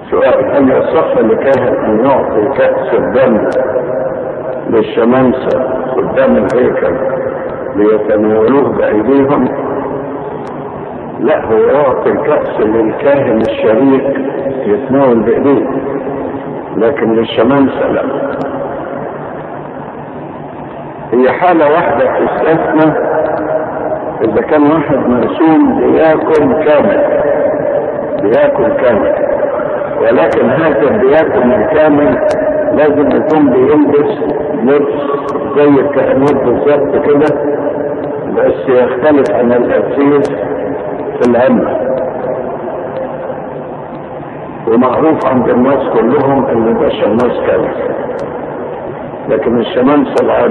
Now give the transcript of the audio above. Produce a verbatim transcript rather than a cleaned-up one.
سؤال: هل يصح لكاهن ان يعطي كأس الدم للشمامسة قدام الهيكل ليتناولوه بأيديهم؟ لا، هو يعطي الكأس للكاهن الشريك يتناول بأيديه، لكن للشمامسة لا. هي حالة واحدة تستثنى، إذا كان واحد مرسوم بياكل كامل بياكل كامل ولكن هذا بياكل الكامل لازم يكون بيلبس لبس زي الكهنوت بالظبط كده، بس يختلف عن الأسيس في العمة، ومعروف عند الناس كلهم ان ده شماس كامل. لكن الشمامسة العادية